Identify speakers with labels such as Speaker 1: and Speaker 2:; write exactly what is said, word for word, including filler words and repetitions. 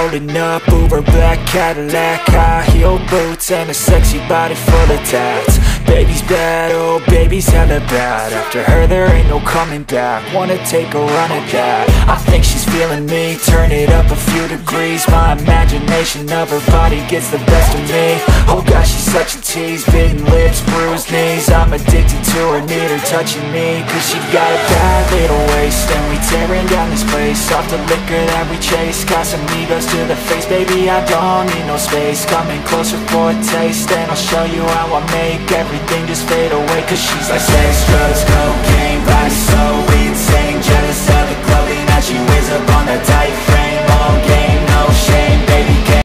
Speaker 1: Rolling up, Uber black Cadillac, high heel boots and a sexy body full of tats. Baby's bad, oh baby's hella bad. After her there ain't no coming back. Wanna take a run at that. I think she's feeling me, turn it up a few degrees. My imagination of her body gets the best of me. Oh gosh, she's such a tease, bitten lips, bruised knees. I'm addicted to her, need her touching me, cause she got a bad little waist. And we tearing down this place, off the liquor that we chase. Casamigos to the face, baby I don't need no space. Coming closer for a taste, and I'll show you how I make everything just fade away. Cause she's like sex, drugs, cocaine, body so insane. Jealous of the clothing that she wears up on that time.